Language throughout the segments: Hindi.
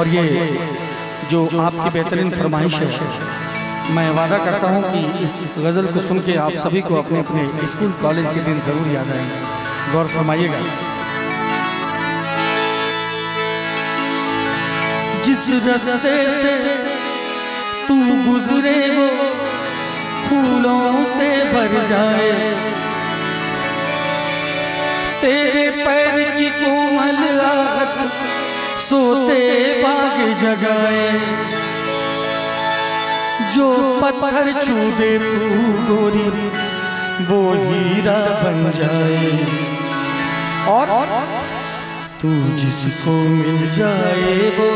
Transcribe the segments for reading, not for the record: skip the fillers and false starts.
और ये जो आपकी बेहतरीन फरमाइश है, मैं वादा करता हूँ कि इस गज़ल को सुन के आप सभी को अपने अपने स्कूल कॉलेज के दिन ज़रूर याद आएंगे। गौर फरमाइएगा। जिस रास्ते से तू गुजरे वो फूलों से भर जाए, तेरे पैर की कोमल आहट सोते बाग जगाए, जो पत्थर छू दे तू गोरी वो हीरा बन जाए, और तू जिसको मिल जाए वो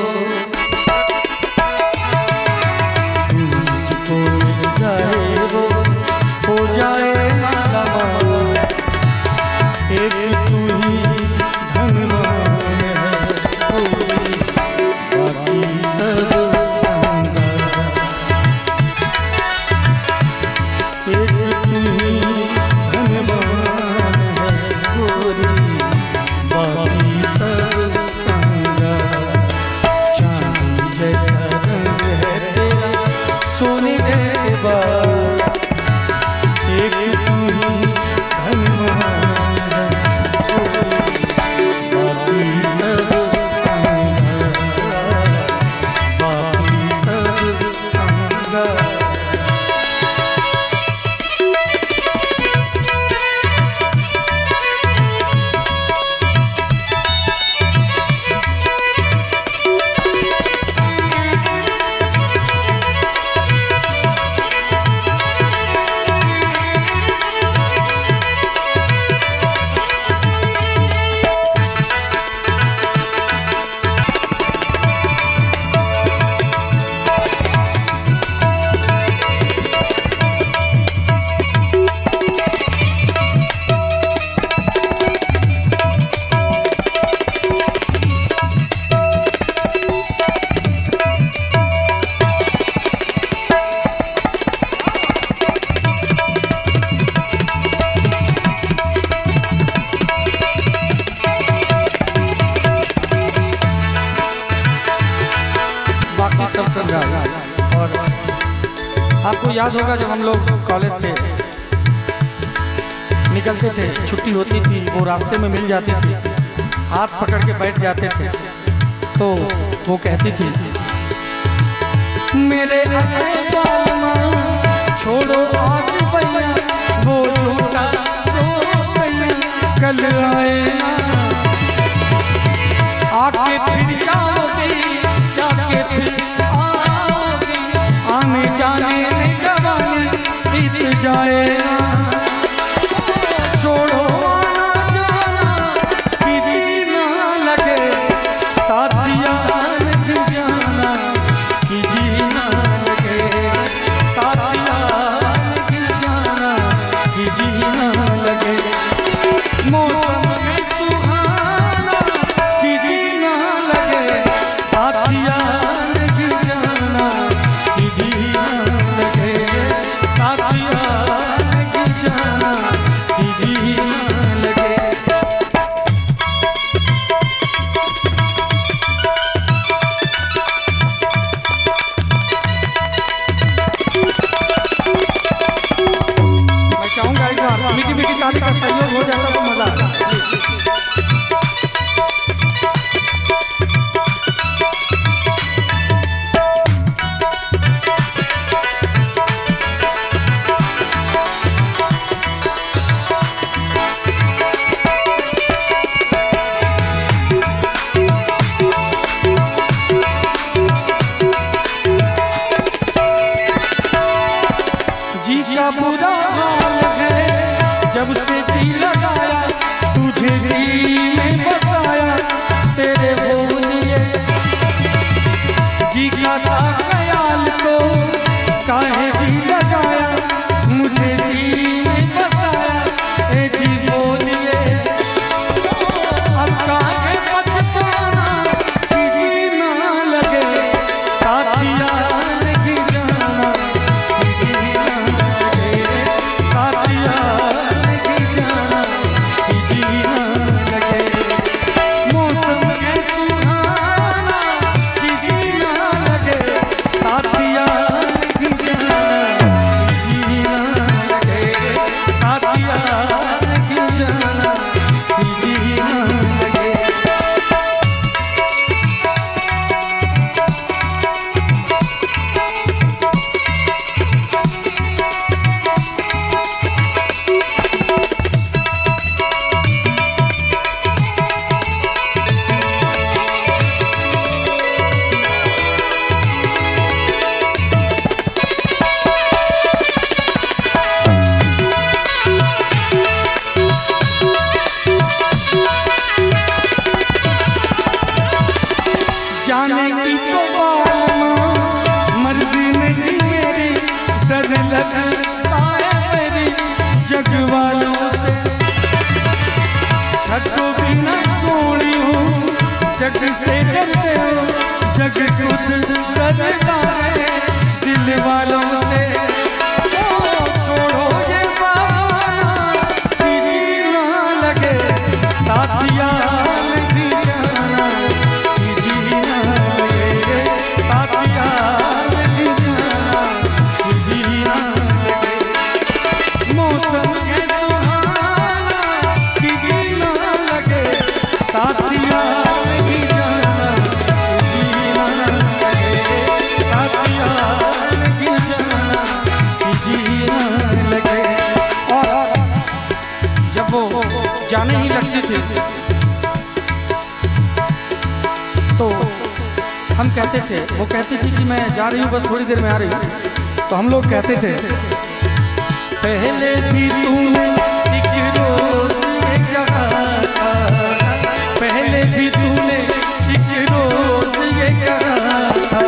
हो जाए मालामाल। एक तू ही धनवान है, बाकी सब कंगाल। एक तू ही धनवान है गोरी, बाकी सब कंगाल। चांदी जैसा रंग है तेरा, सोने जैसे बाल। एक तू ही धनवान है, बाकी सब कंगाल, बाकी सब कंगाल। सब समझा। और आपको याद होगा जब हम लोग कॉलेज से निकलते थे, छुट्टी होती थी, वो रास्ते में मिल जाती थी, हाथ पकड़ के बैठ जाते थे, तो वो कहती थी मेरे अच्छे बालमा छोड़ो आज भैया, वो झूठा जो सही कल आए ना, आके फिर जाओगे जाके फिर आने जाने में जवानी बीत जाए ना। छोड़ो आना जाना कि जीना लगे, साथिया लग जाना कि जीना लगे, साथिया लग जाना कि जीना लगे। मौसम में सुहाना कि जीना लगे, साथिया मीठी मीठी ताली का सहयोग हो जाता तो मजा आता। जी का बुरा हाल है जब से जी लगाया, तुझे जी में बसाया, तेरे बोलिए जी का था ख्याल तो काहे जी लगाया, मुझे जी में बसाया, ए जी बोलिए अब काहे पछताना कि जी ना लगे, साथिया लग जाना कि जी ना लगे, साथिया मौसम के सुहाना कि यार की जाना जी ना लगे। जाने की तो मर्जी नहीं मेरी, डर लगता है मेरी जग वालों से। छठो भी ना सोनी हूँ, जग से डरते हो, जग खुद डरता है दिल वालों से। छोड़ो ये बहाना कि जी ना लगे, साथिया नहीं जाना कि जी ना लगे, साथिया नहीं जाना कि जी ना लगे। मौसम के सुहाना कि जी ना लगे, साथिया नहीं जाना कि जी ना लगे, साथिया नहीं जाना कि जी ना लगे। और जब वो जाने ही लगते थे तो हम कहते थे, वो कहती थी कि मैं जा रही हूँ, बस थोड़ी देर में आ रही हूँ। तो हम लोग कहते थे पहले भी तूने एक रोज ये कहा था, पहले भी तूने एक रोज ये कहा था,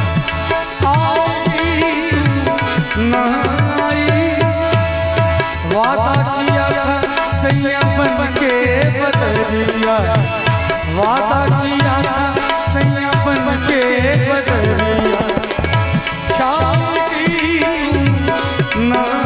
आई ना आई, वादा किया था सैया बन के बदरिया, वादा किया था सैया बन के बदरिया, शादी ना